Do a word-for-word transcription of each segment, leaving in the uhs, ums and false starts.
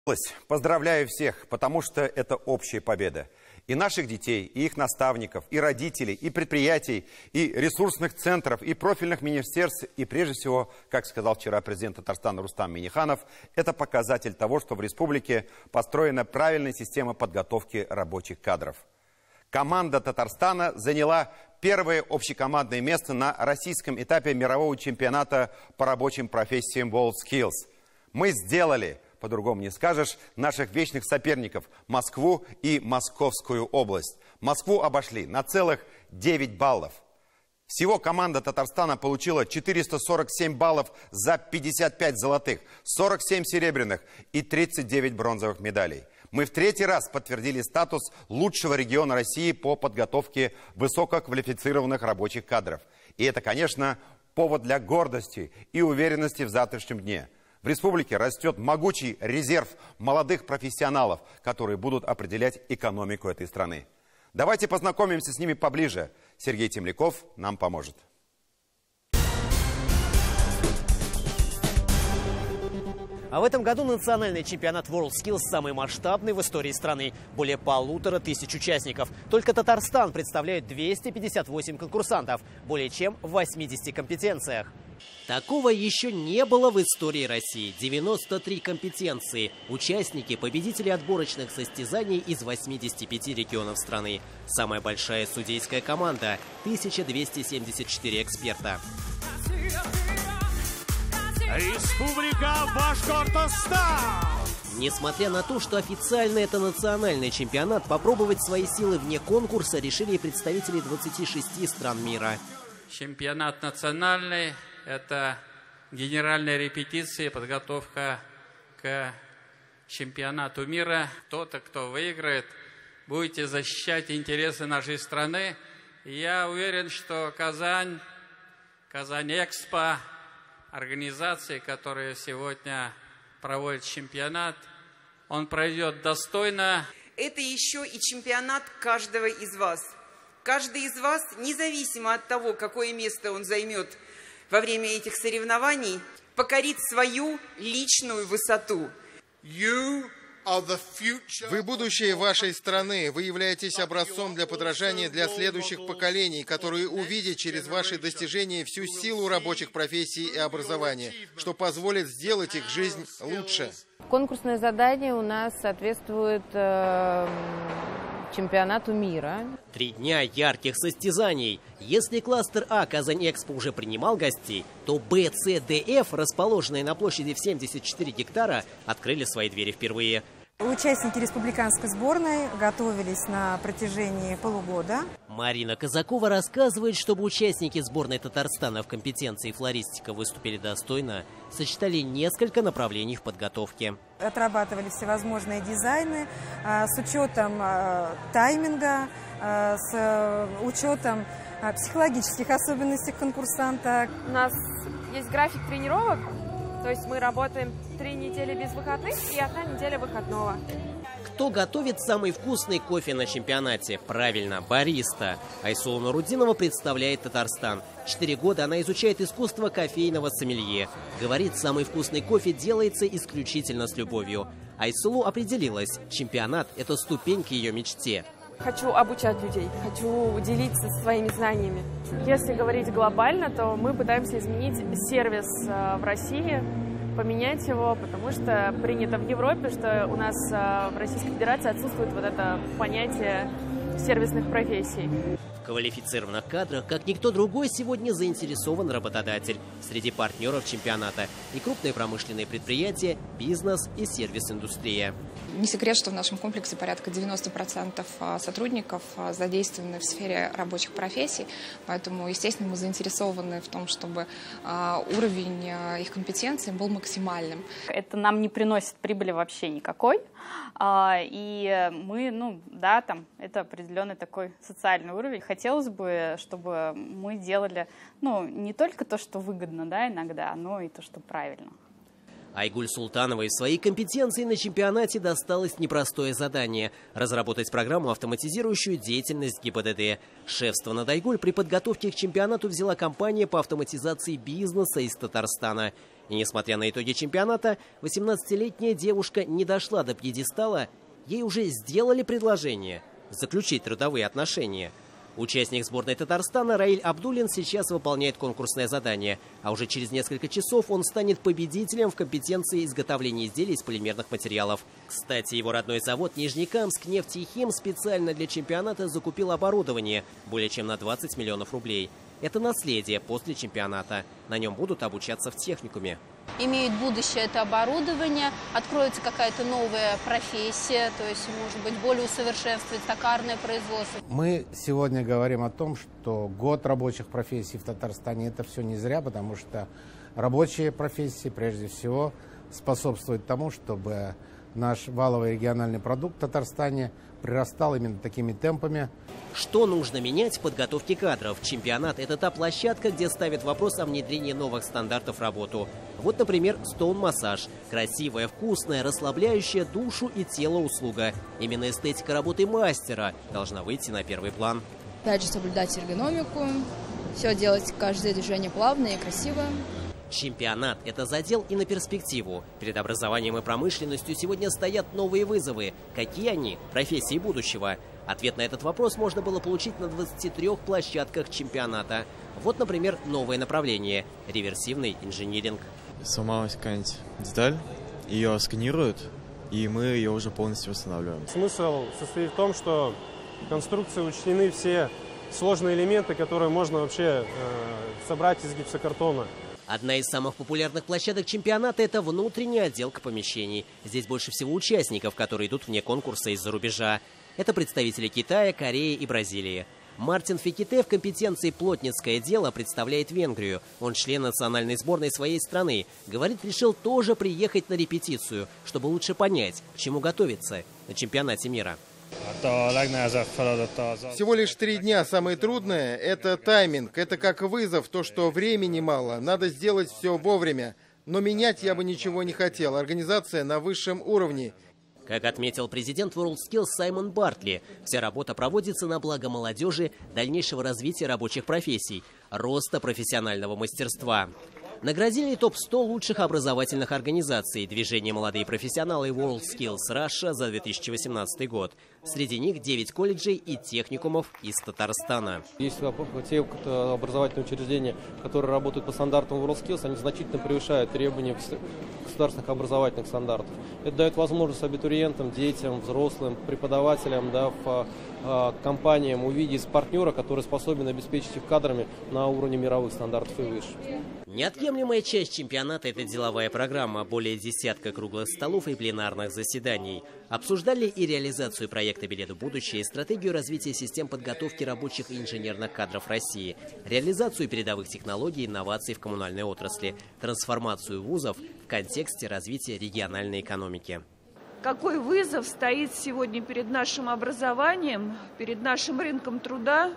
Поздравляю всех, потому что это общая победа. И наших детей, и их наставников, и родителей, и предприятий, и ресурсных центров, и профильных министерств. И прежде всего, как сказал вчера президент Татарстана Рустам Минниханов, это показатель того, что в республике построена правильная система подготовки рабочих кадров. Команда Татарстана заняла первое общекомандное место на российском этапе мирового чемпионата по рабочим профессиям WorldSkills. Мы сделали, по-другому не скажешь, наших вечных соперников Москву и Московскую область. Москву обошли на целых девять баллов. Всего команда Татарстана получила четыреста сорок семь баллов за пятьдесят пять золотых, сорок семь серебряных и тридцать девять бронзовых медалей. Мы в третий раз подтвердили статус лучшего региона России по подготовке высококвалифицированных рабочих кадров. И это, конечно, повод для гордости и уверенности в завтрашнем дне. В республике растет могучий резерв молодых профессионалов, которые будут определять экономику этой страны. Давайте познакомимся с ними поближе. Сергей Темляков нам поможет. А в этом году национальный чемпионат WorldSkills самый масштабный в истории страны. Более полутора тысяч участников. Только Татарстан представляет двести пятьдесят восемь конкурсантов. Более чем в восьмидесяти компетенциях. Такого еще не было в истории России. девяносто три компетенции. Участники – победители отборочных состязаний из восьмидесяти пяти регионов страны. Самая большая судейская команда – тысяча двести семьдесят четыре эксперта. Республика Башкортостан! Несмотря на то, что официально это национальный чемпионат, попробовать свои силы вне конкурса решили и представители двадцати шести стран мира. Чемпионат национальный – это генеральная репетиция, подготовка к чемпионату мира. Кто-то, кто выиграет, будете защищать интересы нашей страны. Я уверен, что Казань, Казань-Экспо, организации, которые сегодня проводят чемпионат, он пройдет достойно. Это еще и чемпионат каждого из вас. Каждый из вас, независимо от того, какое место он займет во время этих соревнований, покорит свою личную высоту. Вы будущее вашей страны. Вы являетесь образцом для подражания для следующих поколений, которые увидят через ваши достижения всю силу рабочих профессий и образования, что позволит сделать их жизнь лучше. Конкурсное задание у нас соответствует э, чемпионату мира. Три дня ярких состязаний. Если кластер А Казань-Экспо уже принимал гостей, то Б, С, Д, Ф, расположенные на площади в семьдесят четыре гектара, открыли свои двери впервые. Участники республиканской сборной готовились на протяжении полугода. Марина Казакова рассказывает, чтобы участники сборной Татарстана в компетенции флористика выступили достойно, сочетали несколько направлений в подготовке. Отрабатывали всевозможные дизайны а, с учетом а, тайминга, а, с учетом а, психологических особенностей конкурсанта. У нас есть график тренировок. То есть мы работаем три недели без выходных и одна неделя выходного. Кто готовит самый вкусный кофе на чемпионате? Правильно, бариста. Айсулу Нурудинова представляет Татарстан. Четыре года она изучает искусство кофейного сомелье. Говорит, самый вкусный кофе делается исключительно с любовью. Айсулу определилась. Чемпионат – это ступень к ее мечте. Хочу обучать людей, хочу делиться своими знаниями. Если говорить глобально, то мы пытаемся изменить сервис в России, поменять его, потому что принято в Европе, что у нас в Российской Федерации отсутствует вот это понятие сервисных профессий. В квалифицированных кадрах, как никто другой, сегодня заинтересован работодатель. Среди партнеров чемпионата и крупные промышленные предприятия, бизнес и сервис-индустрия. Не секрет, что в нашем комплексе порядка девяноста процентов сотрудников задействованы в сфере рабочих профессий, поэтому, естественно, мы заинтересованы в том, чтобы уровень их компетенции был максимальным. Это нам не приносит прибыли вообще никакой, и мы, ну, да, там, это определенный такой социальный уровень. Хотелось бы, чтобы мы делали, ну, не только то, что выгодно, да, иногда, но и то, что правильно. Айгуль Султановой в своей компетенции на чемпионате досталось непростое задание – разработать программу, автоматизирующую деятельность ГИБДД. Шефство над Айгуль при подготовке к чемпионату взяла компания по автоматизации бизнеса из Татарстана. И несмотря на итоги чемпионата, восемнадцатилетняя девушка не дошла до пьедестала, ей уже сделали предложение заключить трудовые отношения. Участник сборной Татарстана Раиль Абдуллин сейчас выполняет конкурсное задание, а уже через несколько часов он станет победителем в компетенции изготовления изделий из полимерных материалов. Кстати, его родной завод Нижнекамск нефтехим специально для чемпионата закупил оборудование более чем на двадцать миллионов рублей. Это наследие после чемпионата. На нем будут обучаться в техникуме. Имеет будущее это оборудование, откроется какая-то новая профессия, то есть, может быть, более усовершенствует токарное производство. Мы сегодня говорим о том, что год рабочих профессий в Татарстане – это все не зря, потому что рабочие профессии, прежде всего, способствуют тому, чтобы наш валовый региональный продукт в Татарстане прирастал именно такими темпами. Что нужно менять в подготовке кадров? Чемпионат – это та площадка, где ставят вопрос о внедрении новых стандартов в работу. Вот, например, стоун-массаж. Красивая, вкусная, расслабляющая душу и тело услуга. Именно эстетика работы мастера должна выйти на первый план. Опять же, соблюдать эргономику, все делать, каждое движение плавное и красивое. Чемпионат – это задел и на перспективу. Перед образованием и промышленностью сегодня стоят новые вызовы. Какие они? Профессии будущего. Ответ на этот вопрос можно было получить на двадцати трёх площадках чемпионата. Вот, например, новое направление – реверсивный инжиниринг. Сломалась какая-нибудь деталь, ее сканируют, и мы ее уже полностью восстанавливаем. Смысл состоит в том, что в конструкции учтены все сложные элементы, которые можно вообще э, собрать из гипсокартона. Одна из самых популярных площадок чемпионата – это внутренняя отделка помещений. Здесь больше всего участников, которые идут вне конкурса из-за рубежа. Это представители Китая, Кореи и Бразилии. Мартин Феките в компетенции «Плотницкое дело» представляет Венгрию. Он член национальной сборной своей страны. Говорит, решил тоже приехать на репетицию, чтобы лучше понять, к чему готовиться на чемпионате мира. Всего лишь три дня. Самое трудное – это тайминг. Это как вызов, то, что времени мало. Надо сделать все вовремя. Но менять я бы ничего не хотел. Организация на высшем уровне. Как отметил президент WorldSkills Саймон Бартли, вся работа проводится на благо молодежи, дальнейшего развития рабочих профессий, роста профессионального мастерства. Наградили топ сто лучших образовательных организаций движение «Молодые профессионалы» WorldSkills Russia за две тысячи восемнадцатый год. Среди них девять колледжей и техникумов из Татарстана. Есть те образовательные учреждения, которые работают по стандартам WorldSkills, они значительно превышают требования государственных образовательных стандартов. Это дает возможность абитуриентам, детям, взрослым, преподавателям, да, в, э, компаниям увидеть партнера, который способен обеспечить их кадрами на уровне мировых стандартов и выше. Неотъемлемая часть чемпионата – это деловая программа, более десятка круглых столов и пленарных заседаний. Обсуждали и реализацию проекта «Билет в будущее», и стратегию развития систем подготовки рабочих и инженерных кадров России, реализацию передовых технологий и инноваций в коммунальной отрасли, трансформацию вузов в контексте развития региональной экономики. Какой вызов стоит сегодня перед нашим образованием, перед нашим рынком труда?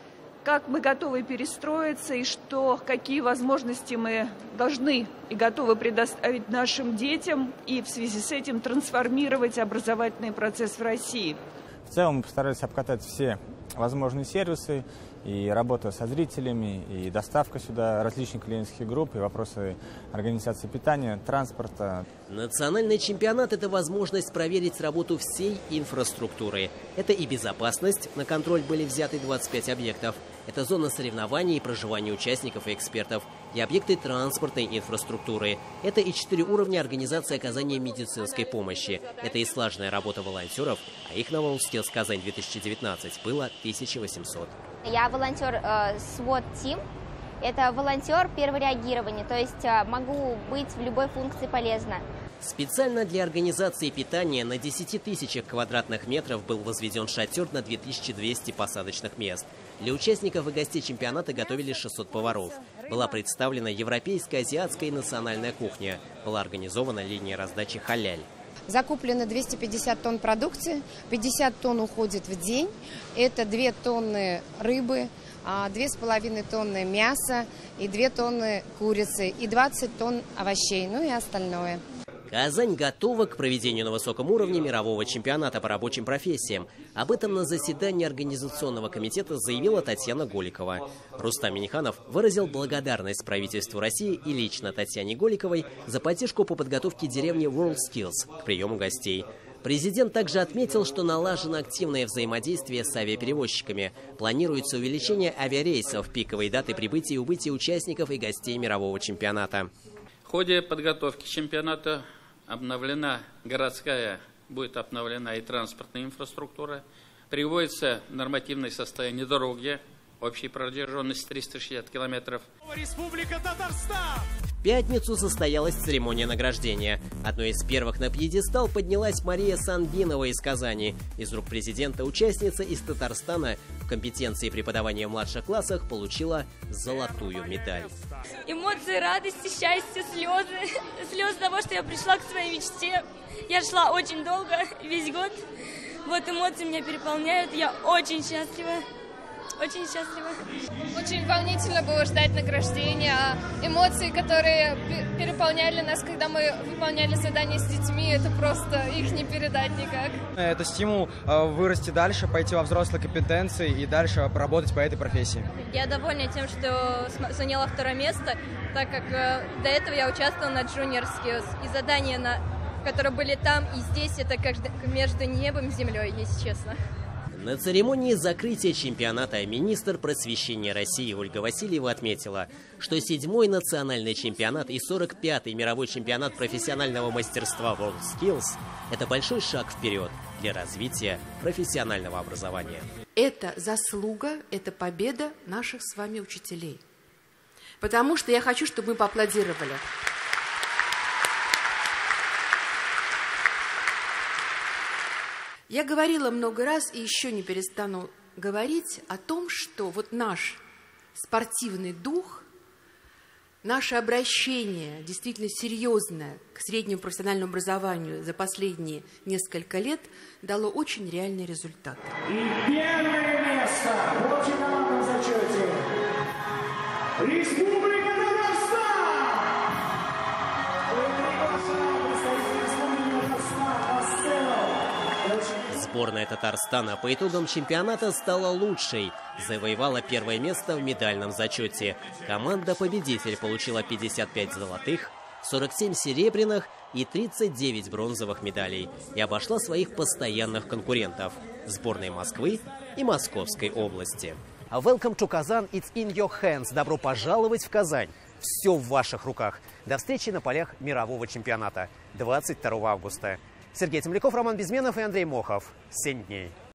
Как мы готовы перестроиться и что, какие возможности мы должны и готовы предоставить нашим детям и в связи с этим трансформировать образовательный процесс в России. В целом мы постарались обкатать все возможные сервисы, и работа со зрителями, и доставка сюда различных клиентских групп, и вопросы организации питания, транспорта. Национальный чемпионат – это возможность проверить работу всей инфраструктуры. Это и безопасность, на контроль были взяты двадцать пять объектов. Это зона соревнований и проживания участников и экспертов, и объекты транспортной инфраструктуры. Это и четыре уровня организации оказания медицинской помощи. Это и слаженная работа волонтеров, а их на WorldSkills Казань две тысячи девятнадцать было тысяча восемьсот. Я волонтер э, SWAT-Team. Это волонтер первого реагирования, то есть э, могу быть в любой функции полезна. Специально для организации питания на десяти тысячах квадратных метров был возведен шатер на две тысячи двести посадочных мест. Для участников и гостей чемпионата готовили шестьсот поваров. Была представлена европейская, азиатская и национальная кухня. Была организована линия раздачи халяль. Закуплено двести пятьдесят тонн продукции, пятьдесят тонн уходит в день. Это две тонны рыбы, две с половиной тонны мяса и две тонны курицы и двадцать тонн овощей, ну и остальное. Казань готова к проведению на высоком уровне мирового чемпионата по рабочим профессиям. Об этом на заседании организационного комитета заявила Татьяна Голикова. Рустам Минниханов выразил благодарность правительству России и лично Татьяне Голиковой за поддержку по подготовке деревни WorldSkills к приему гостей. Президент также отметил, что налажено активное взаимодействие с авиаперевозчиками. Планируется увеличение авиарейсов, пиковой даты прибытия и убытия участников и гостей мирового чемпионата. В ходе подготовки чемпионата обновлена городская, будет обновлена и транспортная инфраструктура. Приводится нормативное состояние дороги, общей протяженность триста шестьдесят километров. Республика Татарстан! В пятницу состоялась церемония награждения. Одной из первых на пьедестал поднялась Мария Санбинова из Казани. Из рук президента участница из Татарстана в компетенции преподавания в младших классах получила золотую медаль. Эмоции радости, счастья, слезы. Слезы того, что я пришла к своей мечте. Я шла очень долго, весь год. Вот эмоции меня переполняют. Я очень счастлива. Очень счастлива. Очень волнительно было ждать награждения. Эмоции, которые переполняли нас, когда мы выполняли задания с детьми, это просто их не передать никак. Это стимул вырасти дальше, пойти во взрослые компетенции и дальше поработать по этой профессии. Я довольна тем, что заняла второе место, так как до этого я участвовала на Junior Skills. И задания, на, которые были там и здесь, это как между небом и землей, если честно. На церемонии закрытия чемпионата министр просвещения России Ольга Васильева отметила, что седьмой национальный чемпионат и сорок пятый мировой чемпионат профессионального мастерства WorldSkills – это большой шаг вперед для развития профессионального образования. Это заслуга, это победа наших с вами учителей. Потому что я хочу, чтобы мы поаплодировали. Я говорила много раз и еще не перестану говорить о том, что вот наш спортивный дух, наше обращение действительно серьезное к среднему профессиональному образованию за последние несколько лет дало очень реальный результат. И первое место в общекомандном зачете Республика Татарстан! Сборная Татарстана по итогам чемпионата стала лучшей. Завоевала первое место в медальном зачете. Команда-победитель получила пятьдесят пять золотых, сорок семь серебряных и тридцать девять бронзовых медалей. И обошла своих постоянных конкурентов – сборной Москвы и Московской области. Welcome to Kazan, it's in your hands. Добро пожаловать в Казань. Все в ваших руках. До встречи на полях мирового чемпионата двадцать второго августа. Сергей Темляков, Роман Безменов и Андрей Мохов. Семь дней.